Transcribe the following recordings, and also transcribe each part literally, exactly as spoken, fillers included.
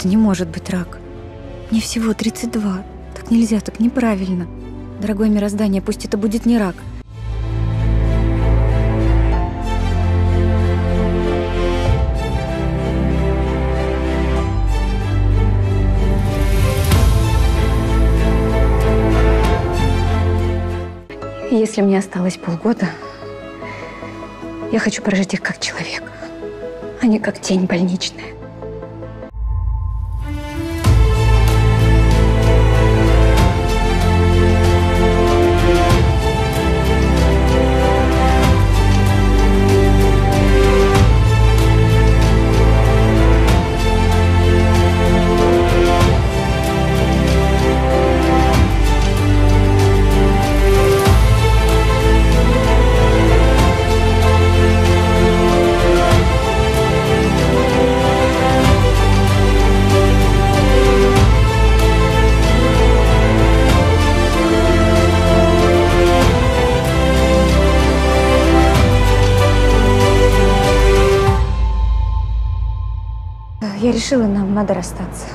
Это не может быть рак. Мне всего тридцать два. Так нельзя, так неправильно. Дорогое мироздание, пусть это будет не рак. Если мне осталось полгода, я хочу прожить их как человек, а не как тень больничная. Я решила, нам надо расстаться.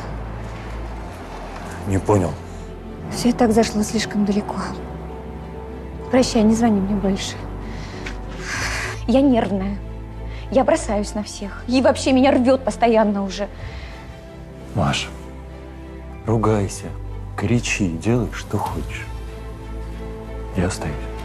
Не понял. Все и так зашло слишком далеко. Прощай, не звони мне больше. Я нервная. Я бросаюсь на всех. И вообще меня рвет постоянно уже. Маш, ругайся, кричи, делай, что хочешь. Я остаюсь.